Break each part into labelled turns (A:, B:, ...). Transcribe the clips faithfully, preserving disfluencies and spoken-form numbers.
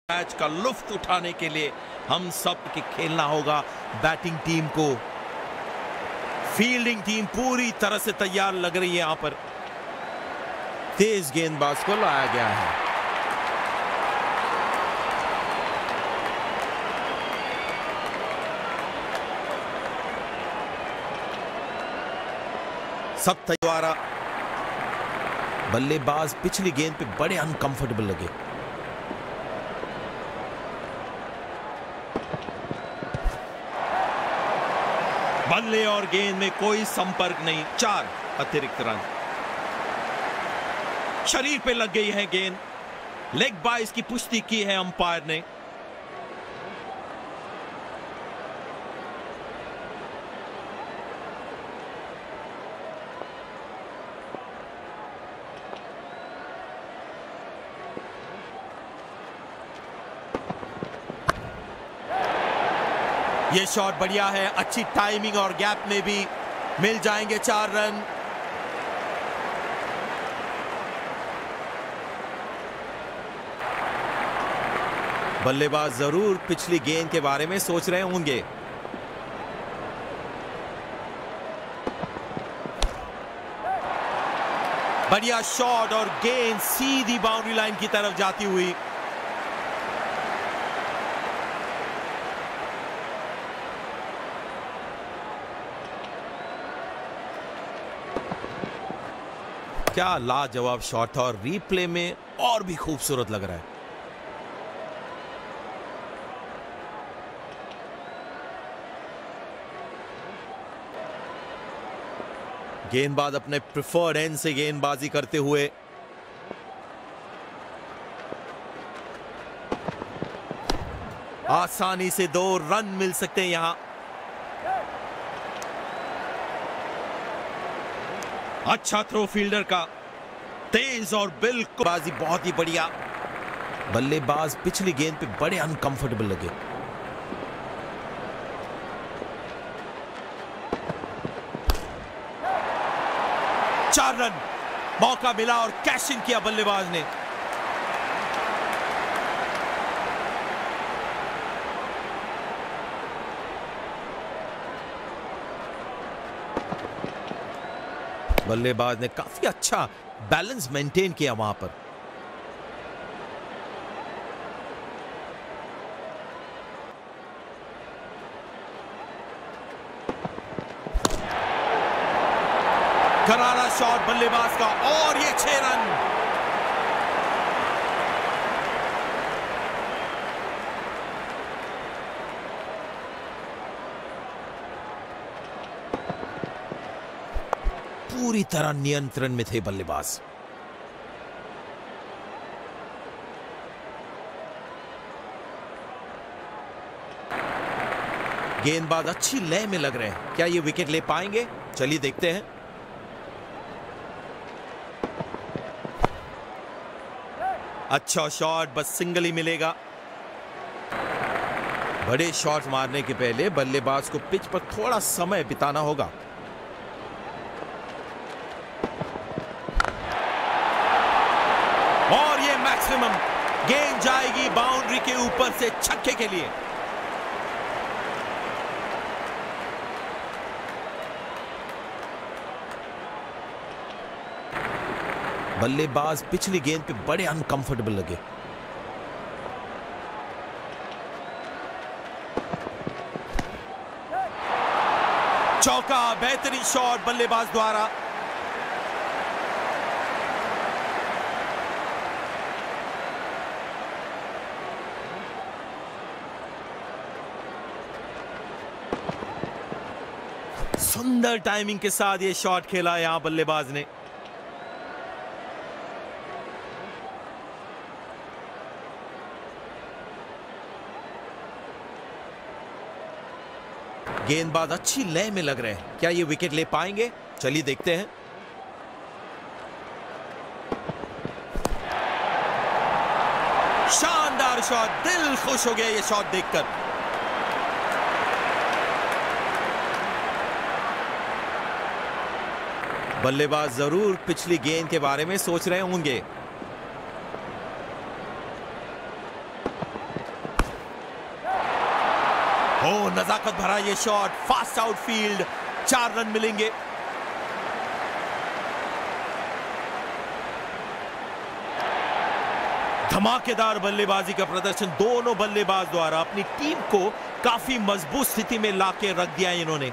A: Match का लुफ्त उठाने के लिए हम सब के खेलना होगा। बैटिंग टीम को, फील्डिंग टीम पूरी तरह से तैयार लग रही है। यहां पर तेज गेंदबाज को लाया गया है। सब तैयार। बल्लेबाज पिछली गेंद पे बड़े अनकंफर्टेबल लगे। बल्ले और गेंद में कोई संपर्क नहीं। चार अतिरिक्त रन। शरीर पे लग गई है गेंद। लेग बाइस की पुष्टि की है अंपायर ने। ये शॉट बढ़िया है, अच्छी टाइमिंग और गैप में भी मिल जाएंगे चार रन। बल्लेबाज जरूर पिछली गेंद के बारे में सोच रहे होंगे। बढ़िया शॉट और गेंद सीधी बाउंड्री लाइन की तरफ जाती हुई। क्या लाजवाब शॉट था और रीप्ले में और भी खूबसूरत लग रहा है। गेंदबाज अपने प्रिफर्ड एंड से गेंदबाजी करते हुए आसानी से दो रन मिल सकते हैं यहां। अच्छा थ्रो फील्डर का, तेज और बिल्कुल बाजी बहुत ही बढ़िया। बल्लेबाज पिछली गेंद पे बड़े अनकंफर्टेबल लगे। चार रन मौका मिला और कैश इन किया बल्लेबाज ने। बल्लेबाज ने काफी अच्छा बैलेंस मेंटेन किया वहां पर। करारा शॉट बल्लेबाज का और ये छह रन। पूरी तरह नियंत्रण में थे बल्लेबाज। गेंदबाज अच्छी लय में लग रहे हैं। क्या ये विकेट ले पाएंगे? चलिए देखते हैं। अच्छा शॉट, बस सिंगल ही मिलेगा। बड़े शॉट मारने के पहले बल्लेबाज को पिच पर थोड़ा समय बिताना होगा। और ये मैक्सिमम गेंद जाएगी बाउंड्री के ऊपर से छक्के के लिए। बल्लेबाज पिछली गेंद पे बड़े अनकंफर्टेबल लगे। चौका, बेहतरीन शॉट बल्लेबाज द्वारा। सुंदर टाइमिंग के साथ ये शॉट खेला यहां बल्लेबाज ने। गेंदबाज अच्छी लय में लग रहे हैं। क्या ये विकेट ले पाएंगे? चलिए देखते हैं। शानदार शॉट, दिल खुश हो गया ये शॉट देखकर। बल्लेबाज जरूर पिछली गेंद के बारे में सोच रहे होंगे। ओ नजाकत भरा ये शॉट, फास्ट आउटफील्ड, चार रन मिलेंगे। धमाकेदार बल्लेबाजी का प्रदर्शन दोनों बल्लेबाज द्वारा अपनी टीम को काफी मजबूत स्थिति में लाके रख दिया इन्होंने।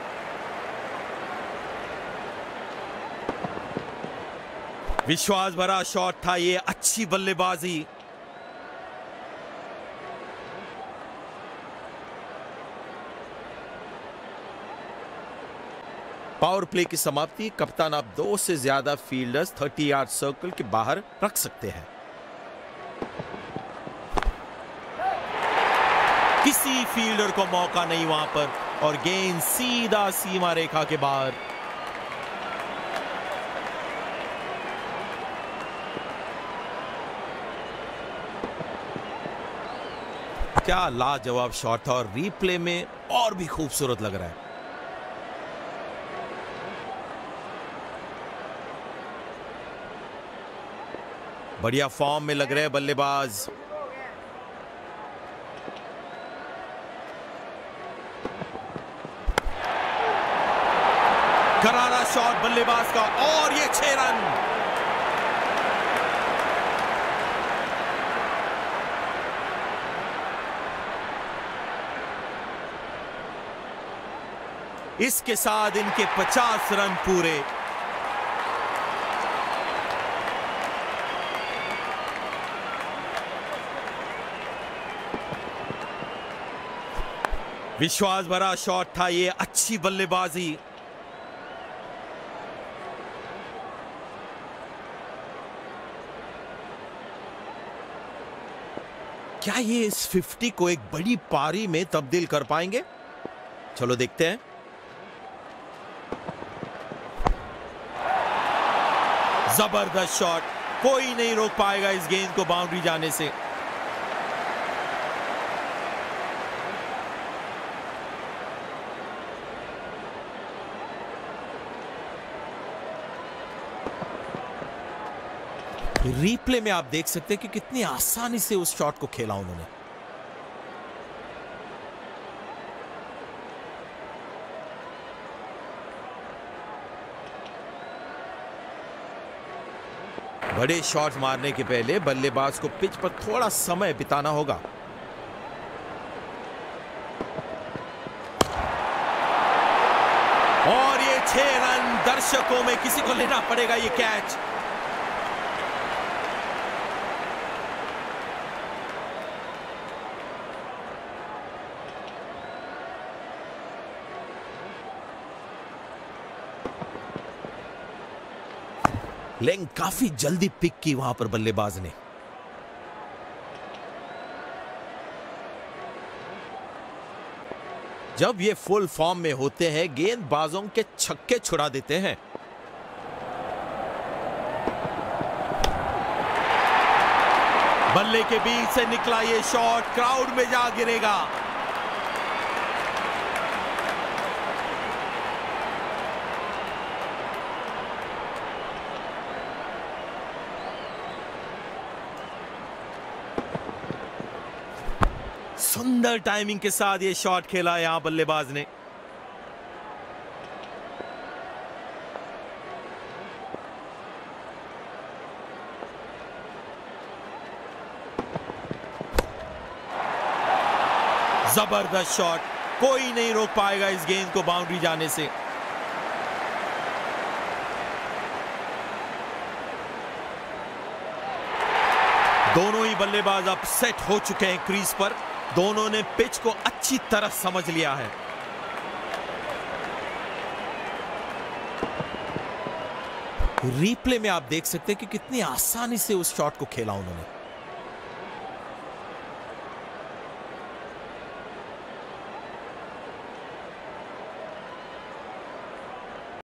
A: विश्वास भरा शॉट था ये, अच्छी बल्लेबाजी। पावर प्ले की समाप्ति। कप्तान आप दो से ज्यादा फील्डर्स तीस यार्ड सर्कल के बाहर रख सकते हैं। किसी फील्डर को मौका नहीं वहां पर और गेंद सीधा सीमा रेखा के बाहर। क्या लाजवाब शॉट था और रीप्ले में और भी खूबसूरत लग रहा है। बढ़िया फॉर्म में लग रहे हैं बल्लेबाज। करारा शॉट बल्लेबाज का और ये छह रन। इसके साथ इनके पचास रन पूरे। विश्वास भरा शॉट था ये, अच्छी बल्लेबाजी। क्या ये इस पचास को एक बड़ी पारी में तब्दील कर पाएंगे? चलो देखते हैं। जबरदस्त शॉट, कोई नहीं रोक पाएगा इस गेंद को बाउंड्री जाने से। रीप्ले में आप देख सकते हैं कि कितनी आसानी से उस शॉट को खेला उन्होंने। बड़े शॉट मारने के पहले बल्लेबाज को पिच पर थोड़ा समय बिताना होगा। और ये छह रन, दर्शकों में किसी को लेना पड़ेगा ये कैच। लेकिन काफी जल्दी पिक की वहां पर बल्लेबाज ने। जब ये फुल फॉर्म में होते हैं गेंदबाजों के छक्के छुड़ा देते हैं। बल्ले के बीच से निकला ये शॉट क्राउड में जा गिरेगा। सुंदर टाइमिंग के साथ ये शॉट खेला यहां बल्लेबाज ने। जबरदस्त शॉट, कोई नहीं रोक पाएगा इस गेंद को बाउंड्री जाने से। दोनों ही बल्लेबाज अब सेट हो चुके हैं क्रीज पर। दोनों ने पिच को अच्छी तरह समझ लिया है। रीप्ले में आप देख सकते हैं कि कितनी आसानी से उस शॉट को खेला उन्होंने।